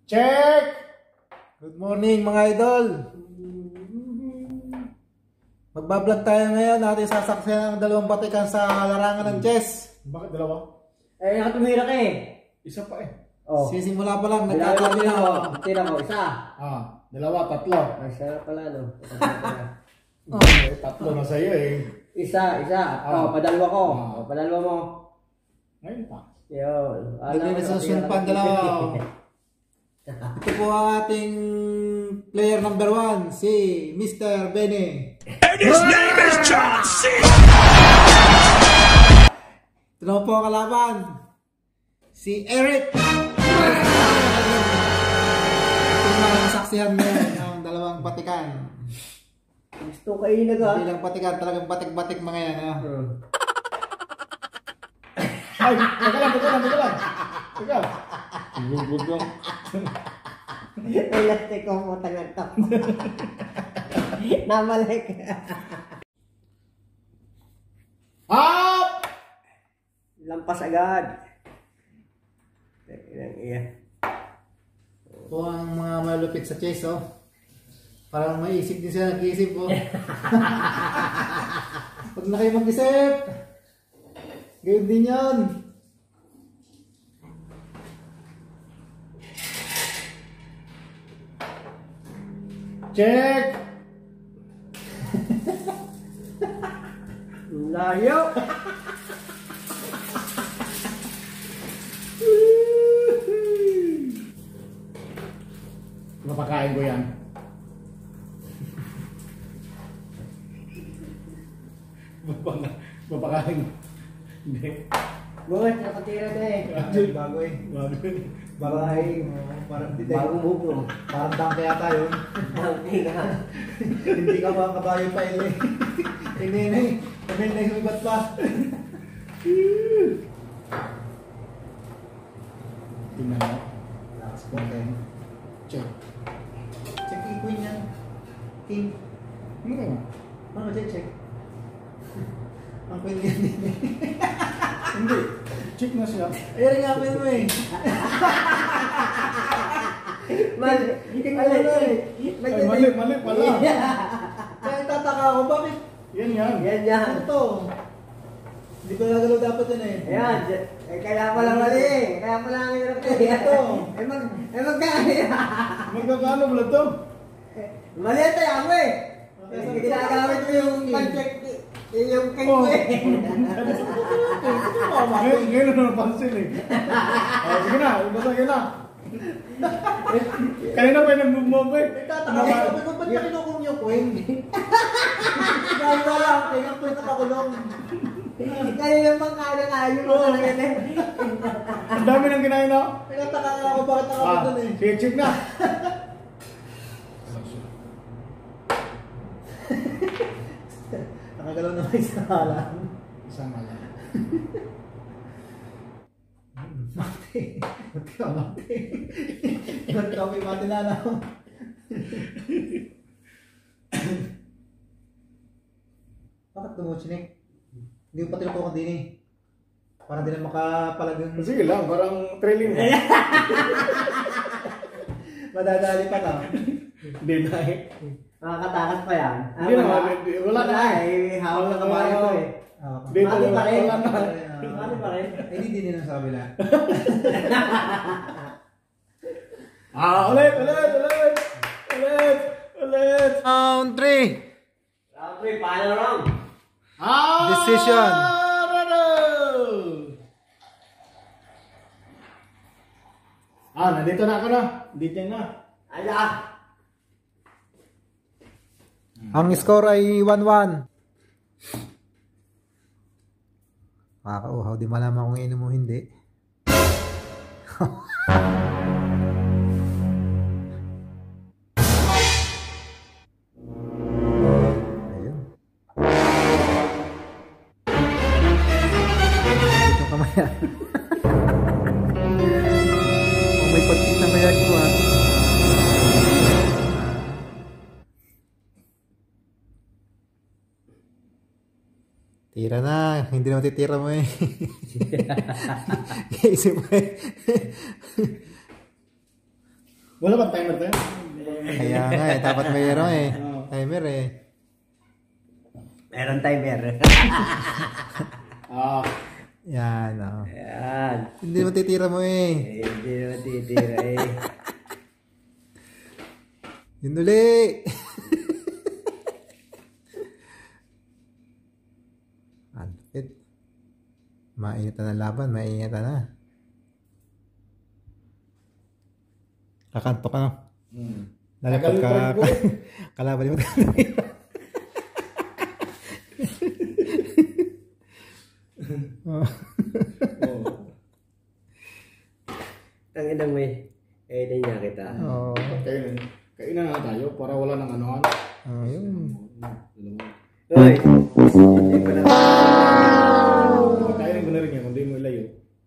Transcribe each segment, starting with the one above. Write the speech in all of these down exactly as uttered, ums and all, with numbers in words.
Check! Good morning mga idol. Magbablog tayo ngayon. Natin sasaksihan ang dalawang batikan sa larangan ng chess. Bakit dalawa? Eh, nakatumira ka eh. Isa pa eh. Oh. Sisimula pa lang. Bilawin Nagkakaroon mo. na. Tira mo, isa. Ah, dalawa, tatlo. Ay, sarap pala, no? Oh. Eh, tatlo na sa'yo eh. Isa, isa. Ah. Oh, padalwa ko. Ah. Oh, padalwa mo. Ngayon pa. Yun. Hindi na susunpan dalawa. Ito po ang ating player number one, si Mister Benny. And his name is John C. Ito naman po ang kalaban, si Eric. Ito na ang saksihan ngayon ng dalawang batikan. Gusto kayo na ka. Hindi lang batikan, talagang batik-batik mga yan. Ha? Ay, teka lang, teka lang, teka lang. Teka. Gugod lang. Ay, lastik ko mo tangat-tak. Namalik. Up! Lampas agad. Iya. Ito ang mga malupit sa chess, oh. Parang maisip din sila, nag-iisip, oh. Pag na kayo mag-isip, gayon din yan. Check! Layo. Mapakain ko yan. Mapaka- Mapakain. Hindi. Bukas, nakatira na eh. Bago eh. Bago yun. Babae. Parang hindi. Bagong move no. Parang dangke yata yun. Dangke na. Hindi ka ba kabayo pa yun eh. Hindi na eh. Kami na sumibat pa. Tingnan mo. Last ball eh. Check. Check yung queen yan. King. Ano ka? Ano check check? Ang queen yan din eh. Hindi. Check na siya. Ayun nga queen mo eh. Mali. King Mali. ano eh. Ay, mali, mali pala. Kaya tataka ako, bakit? Yan yan. Yan yan. Ano to? Hindi ko nagalaw dapat yun eh. Ayan. Eh, kaya pala mali. Kaya pala ang hirap ko. Ito. Eh, mag... Eh, magkaya. Magkakano mo lang to? Mali ito yan mo eh. Kasi ginagamit mo yung pan-check. Yung king mo eh. Ngayon, ngayon na napansin eh. Oh, sige na, basta yun na. Kanina pa yung nag-move eh. Tataka ako, sabi ko, ba't niya kinukong yung queen? Dahil na lang, kaya queen na pakulong. Kaya yung magkano na ayaw mo talaga eh. Ang dami nang kinain na. Pinataka nga ako, bakit ako Ah, doon eh. sige, check na. Nakagalaw na may sala. Isang ala. Mati. Mati ka, mati. Mati ka, may mati na lang. Bakit tumuchinik? Hindi ko pa tinukukan din eh. Parang di na makapalagang... Sige lang, parang trailing mo. Madadali pa ka. Hindi na eh. Makakatakas pa yan. Hindi na, wala- wala na. eh. Hawak na kabayo ko eh. Ah, Hindi na, Mali pa rin. wala na. Mali pa rin. Eh, hindi din sa kabila. Ah, ulit, ulit, ulit. Ulit, ulit. Round three. Round three, final round. Ah! Decision. Ah, nandito na ako na. Dito na. Ala. Ang score ay one one. Makakauhaw, di malaman kung inom mo hindi. Ayun. Ito kamaya. Kung may pagkik na mayag ko ah. Tira na, hindi naman titira mo eh. Isip mo eh. Wala ba timer tayo? Kaya nga eh, dapat mayroon eh. Timer eh. Meron timer. Ah. Yan, oh. Ayan. Hindi mo titira mo eh. Eh, hindi naman titira eh. Yun uli. Anpit. Mainit na laban, mainit na. Kakanto ka no? Hmm. Lalo Tagal pagka pa rin po. kalaban mo. Oh. Oh. Ang inang may. Eh, hindi niya kita. Oh. Kainin. Kainan na tayo para wala nang anuhan. Oh, yun. Uy! Hindi ko na. Kainin ko na rin yan, hindi mo ilayo.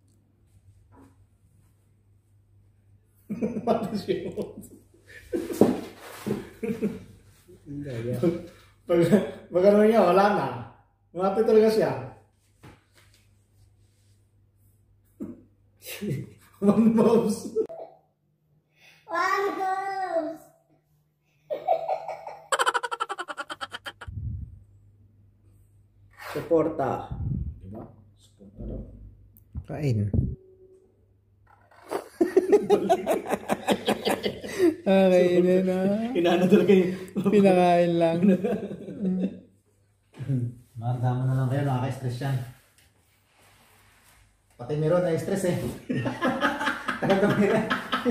Pati siya. Pag, pag ano niya, wala na. Malapit talaga siya. One moves. One goes. Suporta. Diba? Suporta daw. Kain. Okay, yun na. Inaano talaga yung... Pinakain lang. Maramdaman na lang kayo, nakaka-stress yan. Pati meron na-stress eh. Tagal na meron.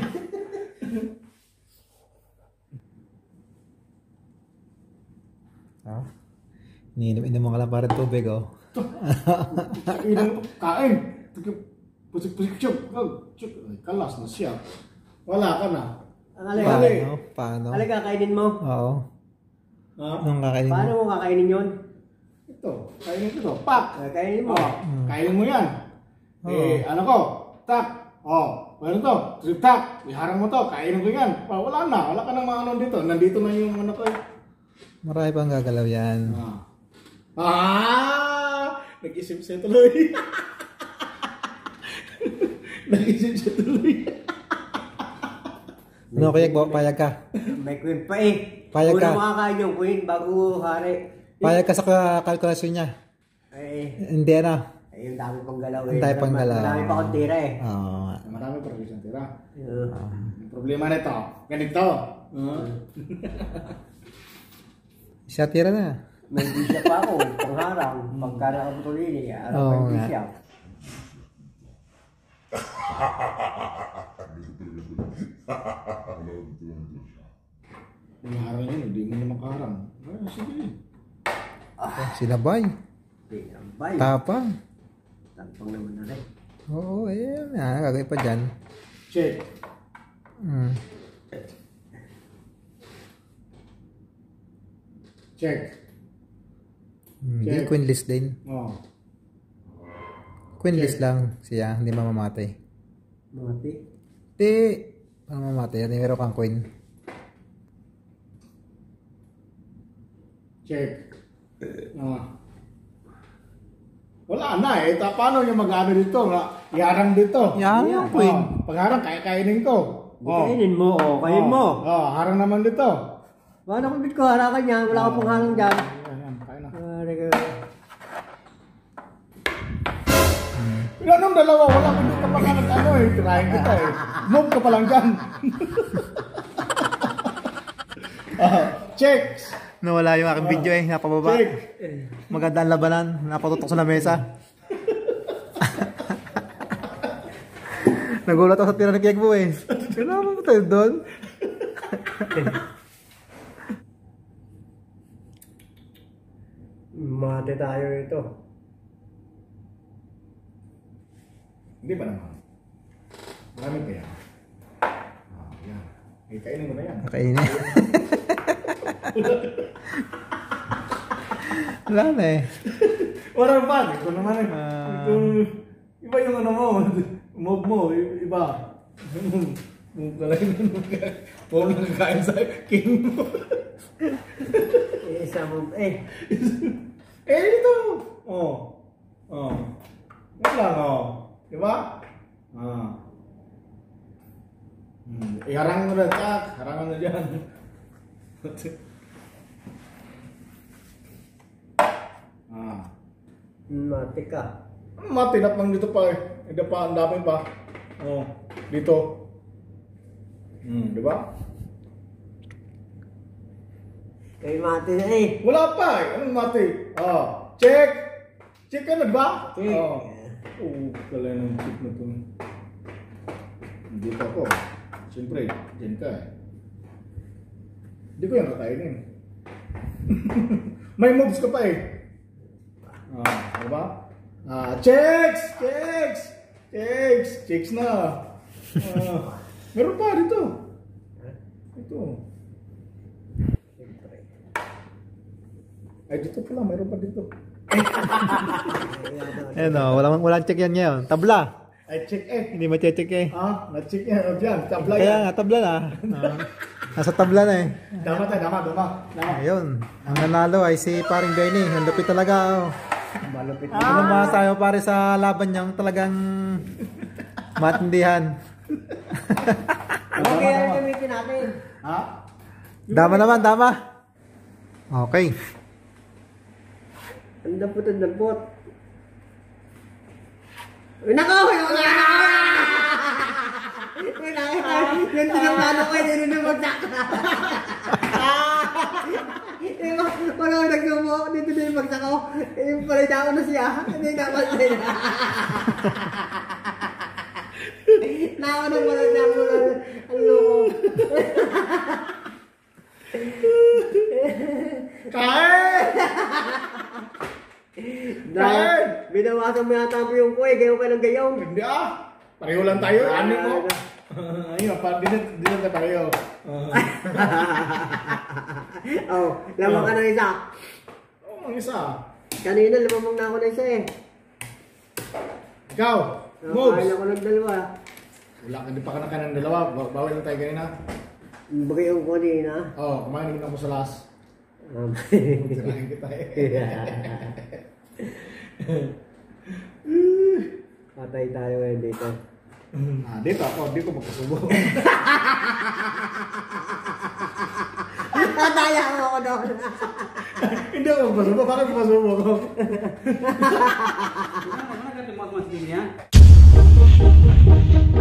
Oh. Iniinom-inom mo ka lang parang tubig oh. Kain. Kain. Pusik-pusik siya. Kalas na siya. Wala ka na. Ang alay. Paano? Paano? Alay kakainin mo. Oo. Ha? Nung kakainin Paano mo? mo kakainin yun? Ito. Kainin ko ito. Pak. Kakainin mo. Oh, kainin mo yan. Oo. Eh, ano ko? Tak. Oh, ano to? Tak. Iharang mo to. Kainin ko yan. Oh, wala na. Wala ka nang mga ano dito. Nandito na yung ano ko eh. Marami pang gagalaw yan. Ah. Ah! Nag-isip siya tuloy. Nag-isip siya tuloy. Ano kaya payag ka? May queen pa eh. Payag ka. Una makakain yung queen bago hari. Payag ka sa ka- kalkulasyon niya. Eh, Hindi na. eh, yung dami pang galaw eh. Ang dami pang galaw. Marami pa akong tira eh. Oo. Marami pa rin siyang tira. Uh, Ang problema nito, ganito. Uh. Siya tira na. may bisya pa ako. Pangharang. Pagka nakaputulini. Araw Oo pa yung nga. bisya. Hinaharang yun, hindi mo naman kaharang. Ah, sige. Sila bay. Pinambay. Tapang. Tampang naman na rin. Oo, eh. Yan, gagawin pa dyan. Check. Hmm. Check. Hmm, Di Check. queenless din. Oh. Queenless lang siya, hindi mamamatay. Mati. Di, parang mamamatay. Yan, meron kang queen. Check. Ah. Wala na eh. Ta paano yung mag-ano dito? Nga, iharang dito. Yan, Yan. yung queen. Oh, pagharang, kaya kainin ko. Oh. Kainin mo. Oh, kainin mo. Oh, harang naman dito. Paano kung bit ko harakan niya? Wala ka pang harang dyan. Ayan, kain na. Pare ka. Anong dalawa? Wala ko dito pa ka nag-ano eh. Tirahin kita eh. Move ka pa lang dyan. Ah, checks. Nawala yung aking video eh, napababa. Check. Maganda ang labanan, napatutok sa lamesa. Nagulat ako sa tira ng cake mo eh. Kailangan mo tayo doon. Mati tayo ito. Hindi ba naman? Maraming kaya. Ah, yan. Eh, kainin mo na yan. Nakainin. Wala na eh. Wala ba? Ito naman eh. Ah. Ito, iba yung ano mo. Move mo. i- Iba. Move ka lang. Move na kakain sa king mo. Eh, isa mo. Eh. Eh, ito. Oh. Oh. Yan lang, oh. Diba? Ah. Hmm. Eh, harangan mo na, Chak. Harangan mo dyan. ah. Mati ka. Matinap lang dito pa eh. Ida pa, ang dami pa. Oh, dito. Hmm, di ba? Kay mati na eh. Wala pa eh. Anong mati? Ah, check! Check ka na, di ba? Check. Oh. Oo, kala ng check na to. Dito ako. Siyempre, dyan ka eh. Hindi ko yung kakainin. May moves ka pa eh. Ah, di ba? Ah, checks! Checks! Checks! Checks na. Ah, meron pa dito. Ito. Ay, dito pala. Meron pa dito. Ayun o, walang, walang check yan ngayon. Tabla. Ay, check eh. Hindi ma-check eh. Ah, na-check yan. O, dyan. Tabla Kaya yan. nga, tabla na. Ah, nasa tabla na eh. Dama tayo. Dama, dama. Dama. Ayun, ang nanalo ay si paring Benny. Ang lupit talaga. Oh. Malupit. Ano ba tayo pare sa laban niyang talagang matindihan. Ano kaya gamitin natin? Ha? Dama naman, dama. Okay. Ang dapot, ang dapot. Uy, nako! Yung nako! Uy, nako! Yung tinamano ko, yun yung magsak. Wala ko nagsumo, dito na yung magsak ko. Yung pala dako na siya. Hindi naman din. Nako na wala na mo. Ang loko. Kain! Dahil, binawasan mo yata mo yung kuy, gayaw ka ng gayaw. Hindi ah. Pareho lang tayo. Ano mo? Ayun, pa, di na, di na pareho. Oh, lamang ka ng isa. Oo, ang isa. Kanina, lamang na ako ng isa eh. Ikaw, Oh, moves. kain ako ng dalawa. Wala, hindi pa ka na ka ng dalawa. Ba- Bawal lang tayo kanina. Bagay yung kanina. Oo, oh, kumain naman ako sa last. Um, Sirahin kita eh. Patay tayo ngayon dito. Ah, dito ako, dito magkasubo. Tataya mo ako doon. Hindi ako magkasubo, bakit magkasubo ko? Mana kata mas-mas gini ya?